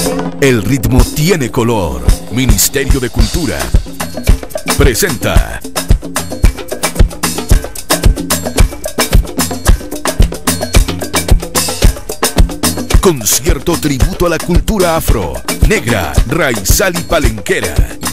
El ritmo tiene color. Ministerio de Cultura presenta concierto tributo a la cultura afro, negra, raizal y palenquera.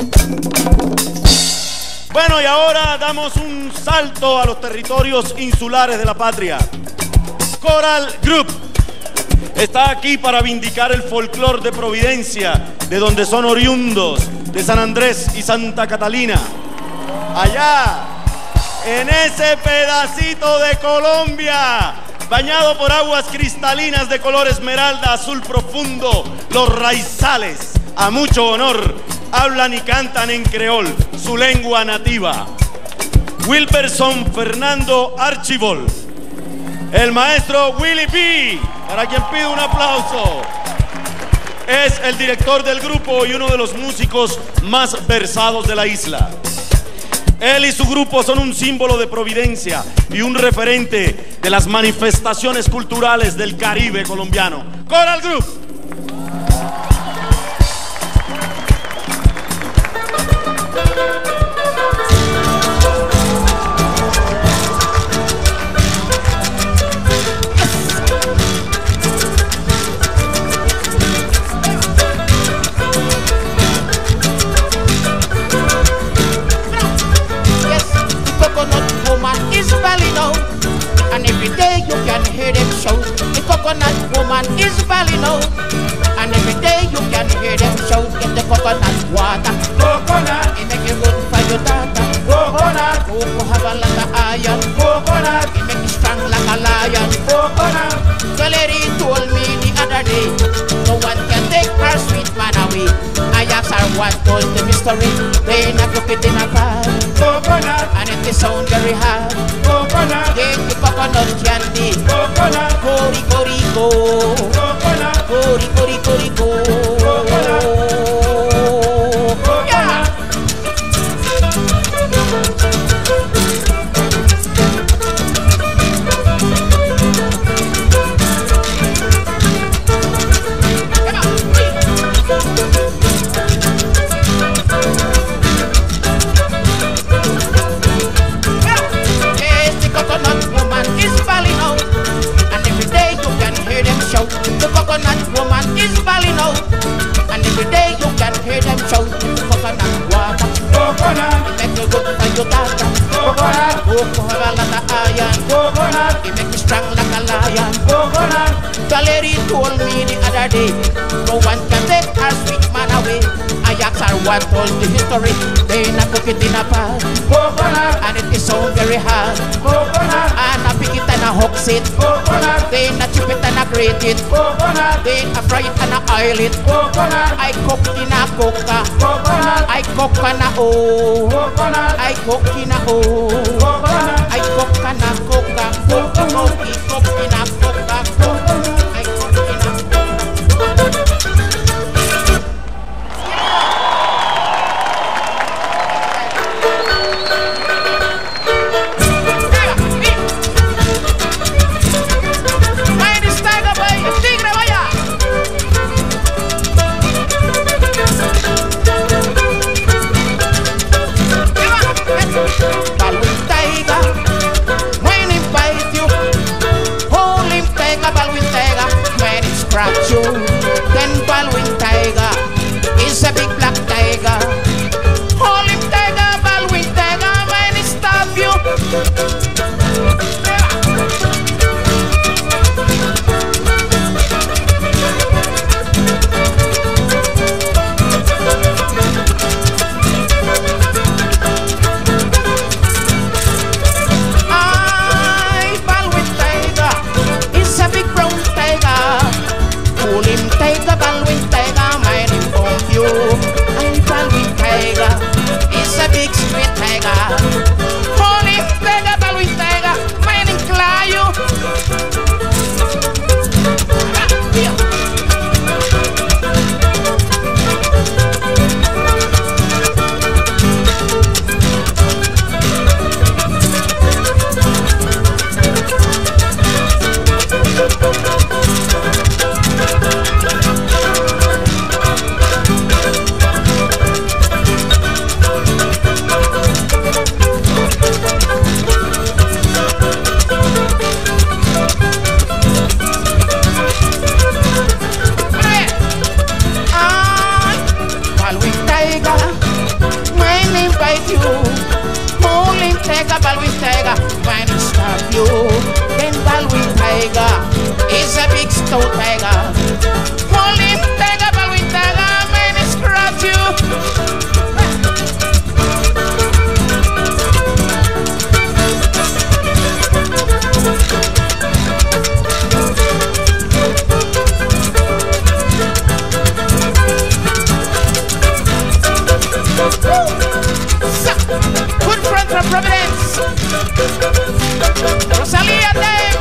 Bueno, y ahora damos un salto a los territorios insulares de la patria. Coral Group está aquí para vindicar el folclor de Providencia, de donde son oriundos, de San Andrés y Santa Catalina. Allá, en ese pedacito de Colombia, bañado por aguas cristalinas de color esmeralda, azul profundo, los raizales, a mucho honor, hablan y cantan en creol, su lengua nativa. Wilberson Fernando Archibald, el maestro Willie B, para quien pido un aplauso. Es el director del grupo y uno de los músicos más versados de la isla. Él y su grupo son un símbolo de Providencia y un referente de las manifestaciones culturales del Caribe colombiano. Coral Group. The coconut woman is valid now, and every day you can hear them shout, get the coconut water. Coconut, it make you good for your daughter. Coconut, cocoa have a lot of iron. Coconut, it make you strong like a lion. Coconut, Valerie told me the other day, no one can take her sweet man away. I asked her what told the mystery, they not look it in a car. Coconut, and it sound very hard. Coconut, get the coconut candy. Coconut, cori cori go. Coconut, cori cori cori go. Coconut. The coconut woman is balling out, and every day you can hear them shout. The coconut water, coconut, it make you good for your daughter. Coconut, cocoa have a lot of iron. Coconut, it make you strong like a lion. Coconut, Valerie told me the other day, no one can take her sweet man away. I asked her what told the history, they not cook it in a pot. Coconut, and it is so very hard. Coconut, and I pick it and I hooks it. Coconut, they not chip it and I grate it. Coconut, they a fry it and I oil it. Coconut, I cook in a coca. Coconut, I cook in a o. Coconut, I cook in a o. Coconut, I cook in a coca. Coconut, I cook in a coca. Coconut, I cook in a coca. Hold him tight. so tiger. Call him tiger, but with tiger, man, he scratch you. Good friend from Providence, Rosalia Dave.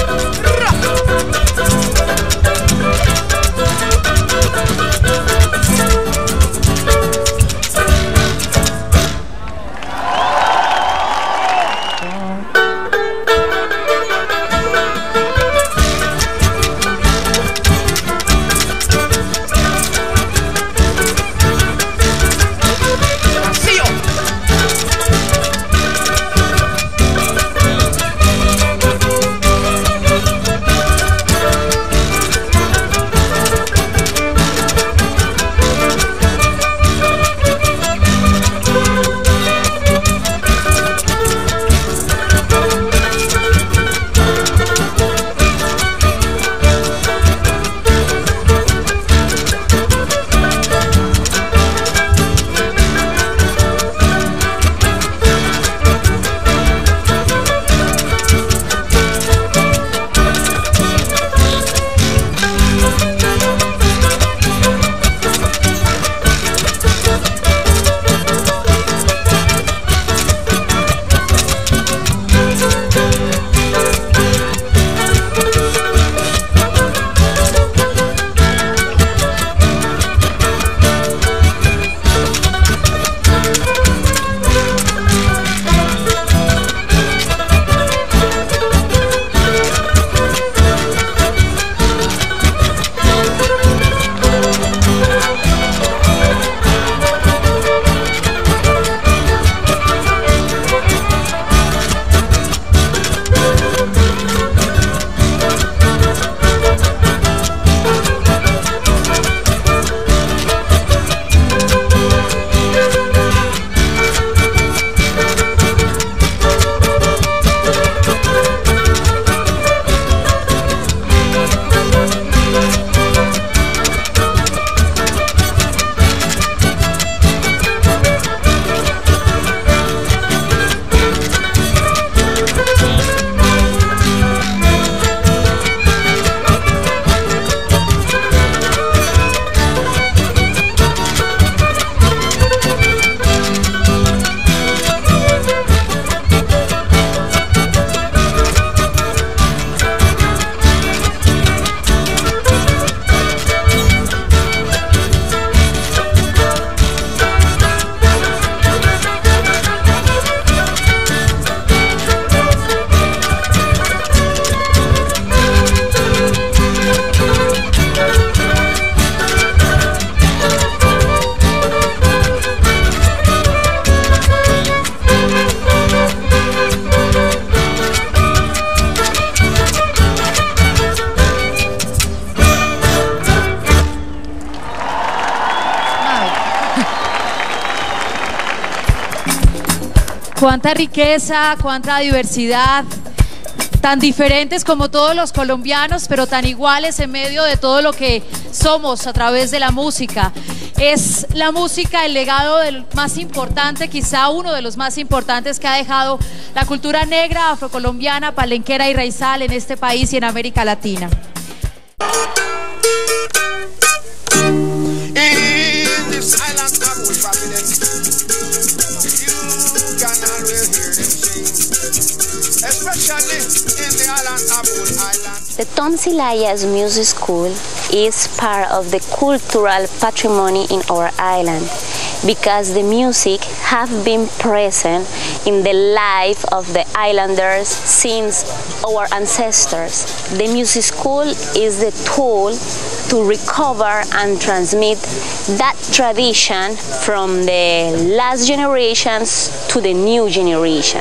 Cuánta riqueza, cuánta diversidad, tan diferentes como todos los colombianos, pero tan iguales en medio de todo lo que somos a través de la música. Es la música el legado del más importante, quizá uno de los más importantes que ha dejado la cultura negra, afrocolombiana, palenquera y raizal en este país y en América Latina. The Tonsilayas Music School is part of the cultural patrimony in our island because the music have been present in the life of the islanders since our ancestors. The music school is the tool to recover and transmit that tradition from the last generations to the new generation.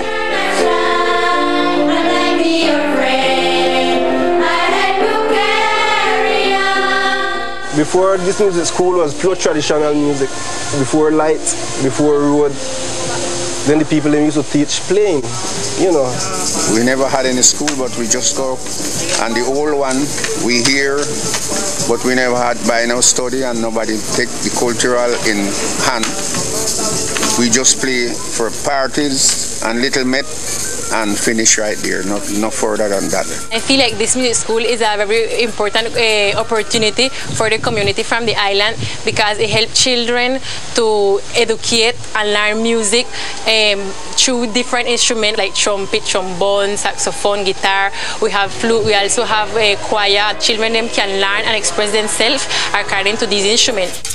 Before this music school was pure traditional music, before lights, before road, Then the people them used to teach playing, you know. We never had any school, but we just go. And the old one, we hear, but we never had by no study, and nobody take the cultural in hand. We just play for parties and little met and finish right there, no further than that. I feel like this music school is a very important opportunity for the community from the island because it helps children to educate and learn music through different instruments like trumpet, trombone, saxophone, guitar. We have flute, we also have a choir. Children them can learn and express themselves according to these instruments.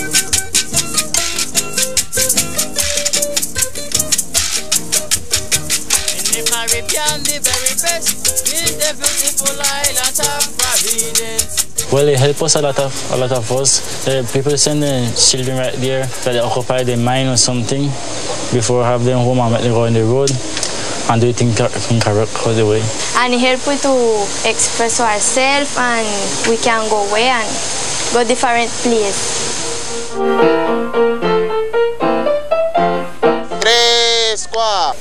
Well, it helps us a lot of us. People send the children right there that they occupy their mind or something before have them home and make them go on the road and do things correct all the way. And it helps us to express ourselves and we can go away and go different places. 3, 4.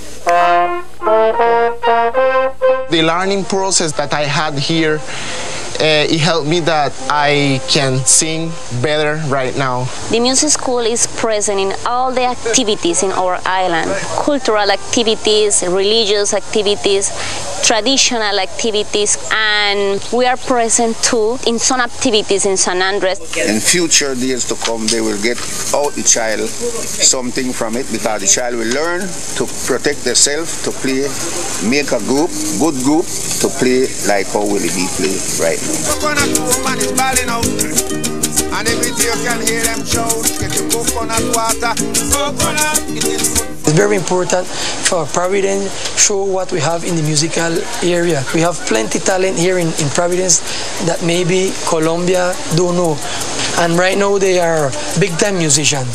The learning process that I had here, it helped me that I can sing better right now. The music school is present in all the activities in our island. Cultural activities, religious activities, traditional activities, and we are present too in some activities in San Andres. In future days to come, they will get out the child something from it because the child will learn to protect themselves, to play, make a group, good group, to play like how Willie B play right now. Coconut woman is balling out, and every day you can hear them shout, get your coconut water, coconut, it is good. It's very important for Providence show what we have in the musical area. We have plenty talent here in Providence that maybe Colombia don't know, and right now they are big time musicians.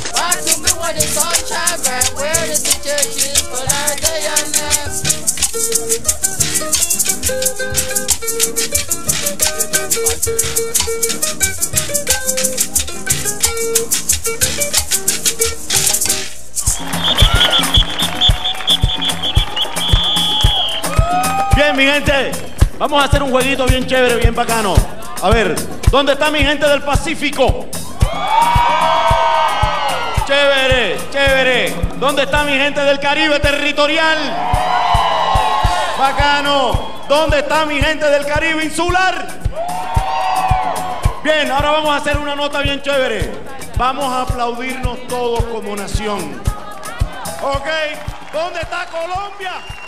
Bien, mi gente, vamos a hacer un jueguito bien chévere, bien bacano. A ver, ¿dónde está mi gente del Pacífico? Chévere, chévere. ¿Dónde está mi gente del Caribe territorial? Bacano. ¿Dónde está mi gente del Caribe insular? Bien, ahora vamos a hacer una nota bien chévere. Vamos a aplaudirnos todos como nación. ¿Ok? ¿Dónde está Colombia?